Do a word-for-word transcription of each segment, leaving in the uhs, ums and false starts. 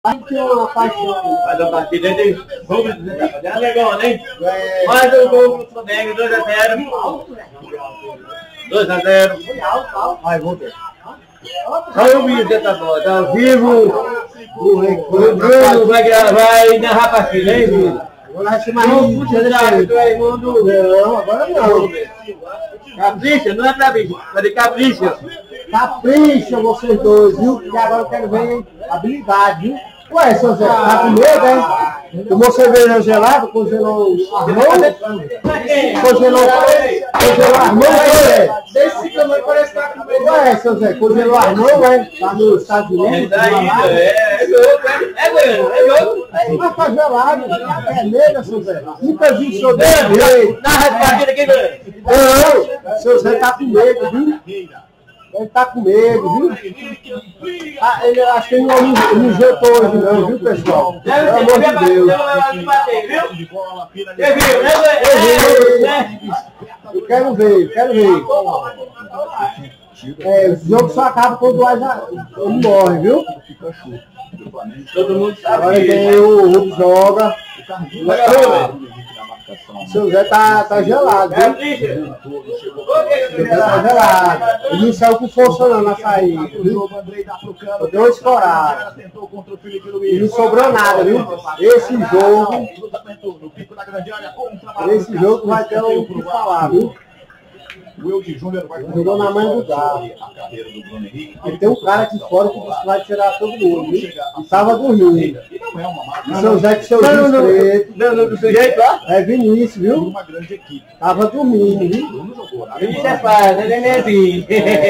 Aqui é uma paixão. Mas a partida de Rubens é legal, né? Mais um gol pro Flamengo, dois a zero. dois a zero. Vai, vou ver. Olha o vídeo da bola, tá ao vivo. O Bruno vai gravar e narrar a partida, hein, Bruno? Agora vai ser mais Não, puxa, tu é mundo. Não, agora não. Capricha, não é pra mim, mas de capricha. Capricha vocês dois, viu? E agora eu quero ver habilidade, viu? Ué, seu Zé, tá com medo, hein? Tomou cerveja gelada, congelou armou? Congelou, congelou armou, hein? Desse tamanho parece que tá com medo. Ué, seu Zé, congelou armou, hein? Tá nos Estados Unidos? É, é jogo, é jogo, é jogo. Mas tá gelado, é nega, seu Zé. Nunca vi o senhor desse jeito. Narra a partida aqui, velho. Não, seu Zé tá com medo, viu? Ele tá com medo, viu? Ah, ele, acho que ele não injetou hoje não, viu, pessoal? Pelo amor de Deus. Você viu, né? Eu quero ver, eu quero ver. É, o jogo só acaba quando o Asa ele morre, viu? Todo mundo Agora sabe. tem o Rubens joga. O seu Zé tá, tá gelado, viu? O seu Zé tá gelado. Ele não saiu com força não na saída, viu? Deu uma escorada. E não sobrou nada, viu? Esse jogo, esse jogo vai ter o que falar, viu? Jogou na mãe do gato. E tem um cara aqui fora que disse que vai tirar todo mundo, viu? E tava dormindo. E seu Zé com seu jeito preto. Não, não, do sujeito lá? É Vinícius, viu? Tava dormindo, viu? Vinícius é pai, né, Nenezinho?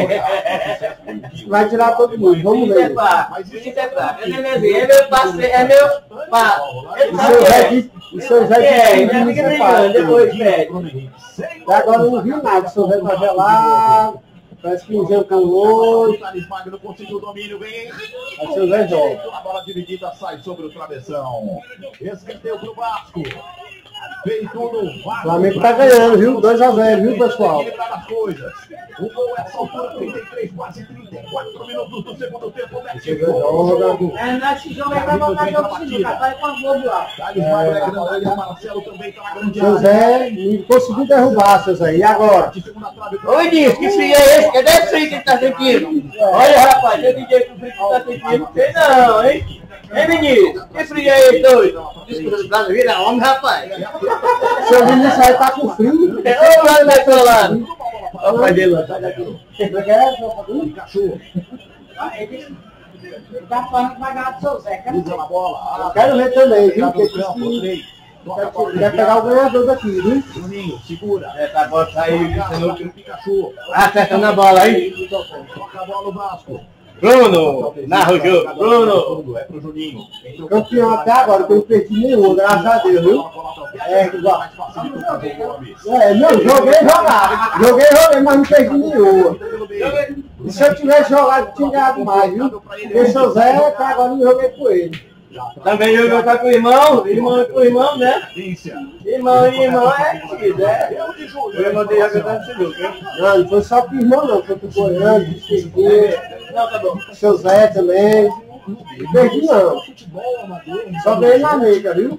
Vai tirar todo mundo, vamos Vinícius é ver. pai, Vinícius é pai, é Nenezinho, é meu parceiro, é meu pai. Ele E sabe seu que Zé é. disse, e seu Zé É, disse que ainda Vinícius fica é brincando, pai. depois pede. Até agora eu não vi nada, seu Zé tá gelado. Parece que injetou hoje. conseguiu o domínio, vem Aí seu Zé joga. a bola dividida sai sobre o travessão. Escanteio pro Vasco. Feito no O Flamengo tá ganhando, viu? dois a zero, viu, pessoal? coisas. O gol é essa altura, trinta e três, quase trinta e quatro minutos do segundo tempo. Seu Zé joga. É, nesse jogo aí vai botar jogo seguinte, vai com a Globo lá. Thales Magno é grande, o Marcelo também tá na grande Seu Zé não conseguiu derrubar, seu Zé. E agora? Oi, Nisso, que frio é esse? Cadê esse frio que ele tá sentindo? Olha, rapaz, eu dizer que o frio que tá sentindo, não sei não, hein? Hein, menino? Que frio é esse, doido? Desculpa, vira homem, rapaz. Seu Vinícius aí tá com frio. Ô, lá do outro lado. Olha o pai dele lá, sai daqui. Como é que é, seu Fabinho? Cachorro. Ele tá falando que vai ganhar do seu Zé. Quero Usa na bola. Eu quero ver também, viu? Tá Porque no disse campo, que três. Toca a bola. quer pegar o ganhador daqui, viu? Juninho, segura. É, tá bom, saiu. Toca o Pikachu. Acertando a bola aí. Toca a bola no Vasco. Bruno, narra o jogo. Bruno. É pro Juninho. Campeão até agora, que eu não perdi nenhum, graças a Deus, viu? É, igual. É, não, joguei jogar. Joguei, joguei, mas não perdi nenhuma. E se eu tivesse jogado, tinha ganhado mais, viu? Porque seu Zé, até agora não joguei com ele. Também jogou com o irmão, irmão com o irmão, né? Irmão e irmão é difícil, é. O irmão dele joga tanto esse jogo, hein? Não, não foi só com o irmão, não. Foi com o Goiânia, o Não, tá bom. seu Zé também. Não perdi, não. Só ganhei na nega, viu?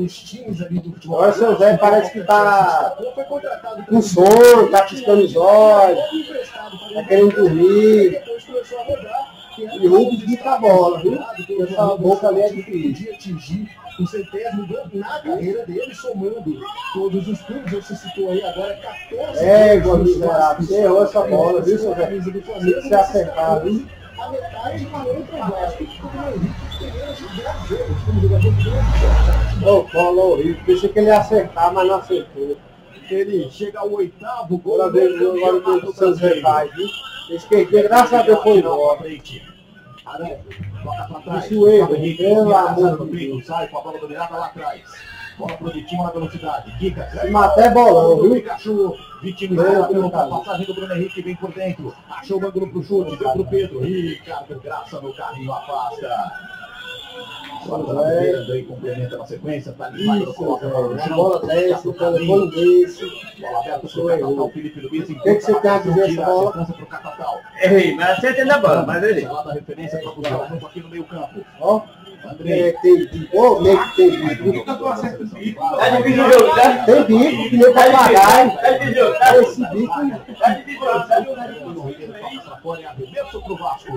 Agora o seu Zé parece que tá com sono, tá piscando os olhos, tá querendo dormir. E o Rubens bica a bola, viu? Essa boca ali é difícil. Atingir o centésimo gol na carreira dele, somando todos os clubes. Você citou aí agora quatorze. É, igual miserável. Você errou essa bola, viu, seu Zé? Se você acertar, viu? A metade falou para o Vasco. O Ô, bola horrível. Pensei que ele ia acertar, mas não acertou. Ele chega ao oitavo gol. Agora veio agora que o seu Zé faz, viu? Esse perder, graças a Deus, foi embora. Aranha, toca pra trás. Isso erro, pelo amor de Deus. Sai com a bola dominada lá atrás. Bola pro Vitinho na velocidade. Kika. Se matar é bolão, viu? Pikachu. Vitinho está pela passagem do Bruno Henrique, vem por dentro. Achou o ângulo pro chute, deu pro Pedro. Ricardo Graça no carrinho, afasta. Agora tá virando aí, complementa na sequência. Tá ligado, coloca a bola no A chão. bola desce, o telefone desse. Bola aberta pro Catatal, Felipe Luiz. O que que você tem a dizer essa bola? Pro Catatal. Errei, mas acertei na bola, mas ele. Ela dá referência para o junto aqui no meio campo. Ó, Andrei. É, tem bico, ô, meio que tem bico. Tá difícil o jogo, tá? Tem bico, que nem papagaio. Tá difícil o jogo, tá? Esse bico. Tá difícil o jogo, tá? O Ribeiro passa pra fora e arremesso pro Vasco.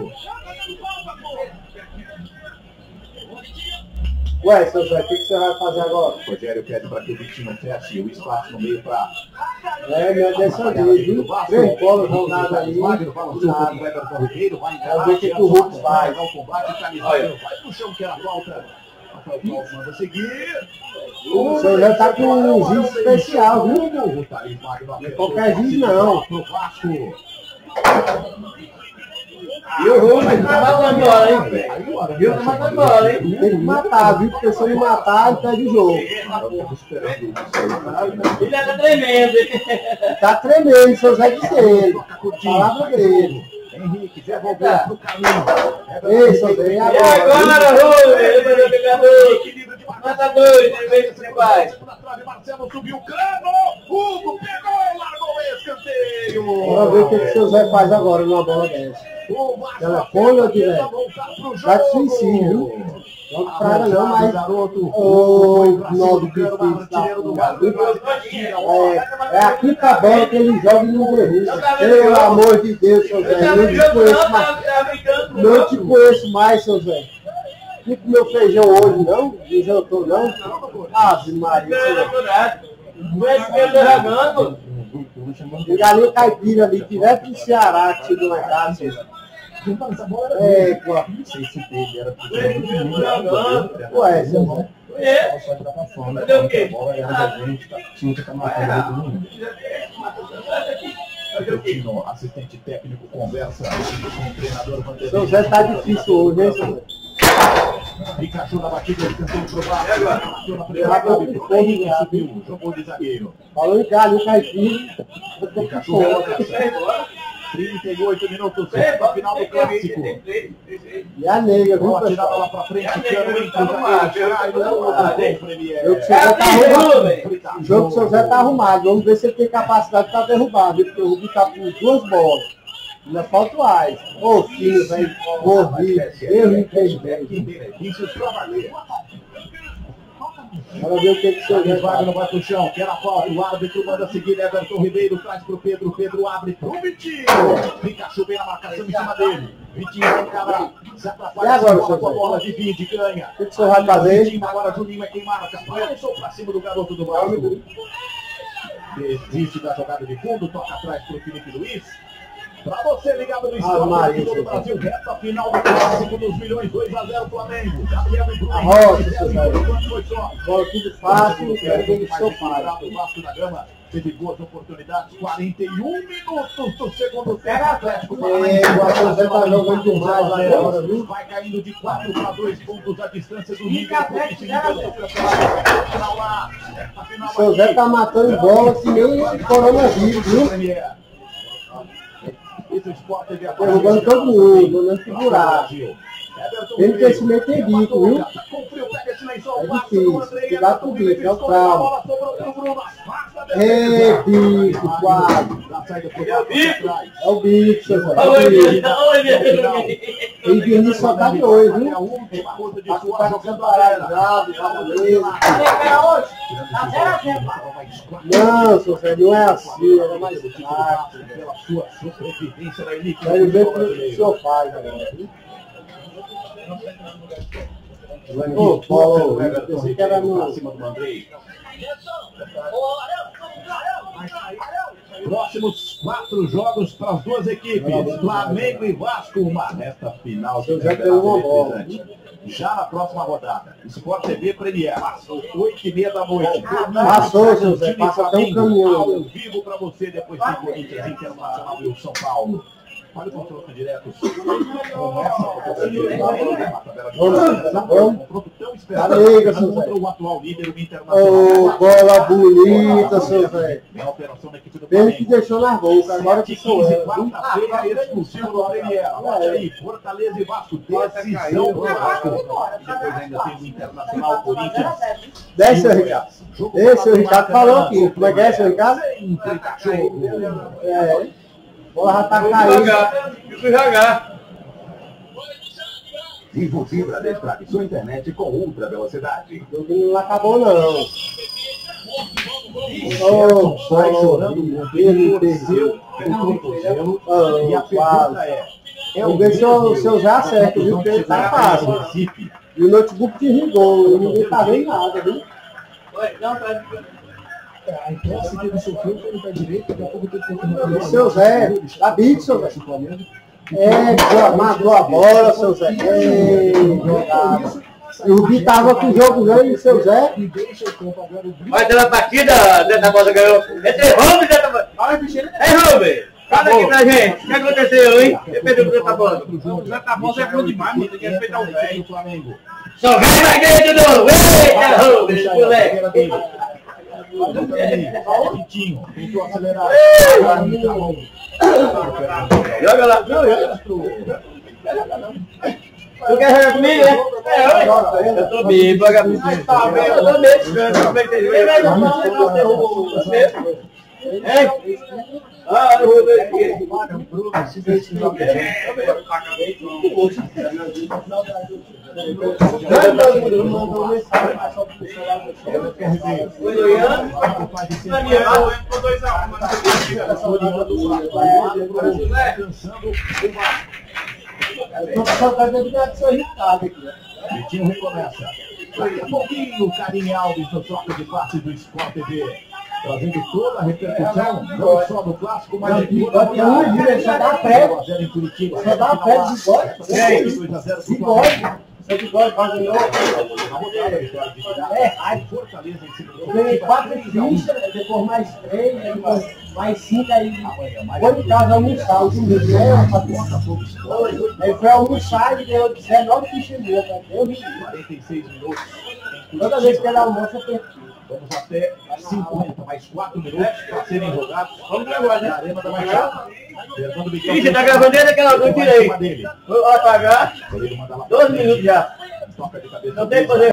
Ué, seu Zé, o que, que você vai fazer agora? Rogério pede para que o Vitinho feche o espaço no meio para... É, meu, dessa vez, viu? Três bolas jogadas aí. Wagner fala sobre o Everton Ribeiro, vai É ver o que que o Hulk faz. o combate, Camiseiro vai pro chão que era a falta. Rafael Paulo manda seguir. O seu Zé tá com um giz especial, viu? O Thaís Magno Não é qualquer giz, não. pro Vasco. E o Rubens tá matando bola, hein? Viu? Tá matando bola, hein? Tem que matar, viu? Porque se ele matar, ele perde o jogo. Ele tá tremendo, hein? Tá tremendo, seu Zé dizendo. Palavra dele. Henrique, devolveu pro caminho. Ei, seu Zé, e E agora? agora, Rubens? Ele mandou pegar dois. Mata dois, ele vem que você faz. Marcelo subiu o cano. Hugo pegou, largou o escanteio. Bora ver o que, que o seu Zé faz agora numa bola dessa. Telefone ou direto? Tá de suicídio, viu? Não praga não, mas... Oi, nove difícil da é, é a quinta bola que ele joga e não derruba. Pelo amor de Deus, seu Zé. Eu não te conheço mais. Não te conheço mais, seu Zé. Não comeu feijão hoje, não? Não jantou, não? Ave Maria, seu Zé. Não é esse que eu tô jogando. E galinha caipira ali, direto do Ceará, que chegou na casa, seu Zé. É, pô. Não sei se teve, era Ué, seu Zé. É. Fazer o quê? O assistente técnico conversa com o treinador Vanderlei. Seu Zé tá difícil hoje, hein, seu Zé? Pikachu na batida, ele tentou provar. Bateu na Eu primeira já tô trave, com fome depois já, subiu, jogou de zagueiro. Falando em galinha caipira, eu tô com Pikachu fome. relata. trinta e oito minutos, reta final do clássico. E a nega, viu, Bola tirada lá pessoal? pra frente, Cano entre os zagueiros. Cai no gol do Premier. Eu que o seu Zé tá arrumado. O jogo do seu Zé tá arrumado. Vamos ver se ele tem capacidade pra derrubar, viu? Porque o Rubinho tá com duas bolas. Ainda falta o Ais. Ô, filho, velho. Morri. Eu entendi. Isso pra valer. Bora ver o que que o seu Zé Thaís faz. Wagner vai pro chão, quer a falta, o árbitro manda seguir, Everton Ribeiro traz pro Pedro, Pedro abre pro Vitinho. Pikachu vem na marcação em cima dele. Vitinho vai encarar, se atrapalha, E agora, bola, seu com a Zé? bola, divide, ganha. O que que o senhor vai fazer? Vitinho, agora Juninho é quem marca, passou pra cima do garoto do Vasco. Desiste da jogada de fundo, toca atrás pro Felipe Luiz. Pra você ligado no Ah, Esporte Maria, do seu Brasil, reta final do clássico dos milhões, dois a zero Flamengo. Gabriel e Bruno. A roda, seu Zé. Foi só. Bola tudo fácil. Quero ver o que o senhor faz. O Vasco da Gama teve boas oportunidades, quarenta e um minutos do segundo tempo. Atlético É, o Atlético tá jogando demais lá agora, viu? Vai caindo de quatro para dois pontos a distância do Fica líder. Atlético, Final lá. O seu Zé tá matando bola que nem coronavírus, viu? Derrubando todo mundo, não figurar. Ele tem esse meio tem bico, viu? É difícil. Cuidado com o bico, é o trauma. É bico, quadro. É o bico, seu Zé. É o bico. Ele Vinícius só tá de olho, viu? Tá com o cara separado, beleza. Tá zero a zero. Não, seu Zé, não é assim, era mais fraco. Quero ver o que o senhor faz agora, viu? Ô, Paulo, esse cara não... Próximos quatro jogos para as duas equipes, Flamengo e Vasco, uma reta final. Eu já tenho uma bola. Já na próxima rodada, Sport T V Premier, oito e meia da noite. Passou, seu Zé, passa até um caminhão. Ao vivo para você, depois tem Corinthians Internacional e o São Paulo. Olha o confronto direto. Começa Tá liga, seu Zé. o atual líder, o Internacional. Ô, bola bonita, seu Zé. É a operação da equipe do Ele que Flamengo. deixou na boca, agora que sou eu. viu? Quarta-feira, exclusivo do Premier. Olha aí, Fortaleza e Vasco. Decisão do Vasco. Depois ainda tem o Internacional, Corinthians. Desce, seu Ricardo. Esse, o Ricardo falou aqui. Como é que é, seu Ricardo? Sempre cachorro. É. Bola já tá caindo. Isso jogar. Vivo Fibra Destrave sua internet com ultra velocidade. O jogo não acabou, não. Oh, sai chorando porque ele perdeu o cotovelo. E a pergunta é... Eu vejo se eu, se eu já acerto, viu? Porque ele tá fácil. E o notebook desligou, ninguém tá vendo nada, viu? A imprensa que ele sofreu foi no pé direito, daqui a pouco teve que... Seu Zé, tá bico, seu Zé. É, matou a bola, seu Zé. É, e o Gui tava com o jogo ganho, seu Zé. Vai ter uma partida, Zé Bola ganhou. Entre Rubens, Zé Bola. É, Rubens. Fala aqui pra gente. O que aconteceu, hein? Você perdeu o Zé Bola. O Zé Bola é bom demais, mano. Tem que respeitar o velho. Só vai mais ganhar de novo. Eita, Rubens, moleque. Vitinho, tentou acelerar. Joga lá. Tu quer jogar comigo, né? É, eu tô bem, vagabundo. Eu tô bem, eu tô bem. É? Ah, eu vou ver aqui. Eu tô saudade de ser irritado aqui. Vitinho recomeça. Daqui a pouquinho, Karine Alves no troca de passe do Sport T V. Trazendo toda a repercussão, não só do clássico, mas de toda a rodada. Só dá pé. em Curitiba. Só dá pé de bigode. dois a zero Bigode. Seu bigode faz de novo. É, aí Fortaleza em cima do Eu ganhei quatro fichas, depois mais três, depois mais cinco, aí vou de casa almoçar, o domingo, né? Aí foi almoçar e deu dezenove fichas minhas, eu ri. quarenta e seis minutos. Toda vez que era almoço, eu perdi. Vamos até cinquenta, mais quatro minutos para serem jogados. Vamos agora, né? Arena da Baixada. Ih, você tá gravando desde aquela hora que eu tirei. Vou apagar. doze minutos já. Toca de cabeça. Não tem que fazer.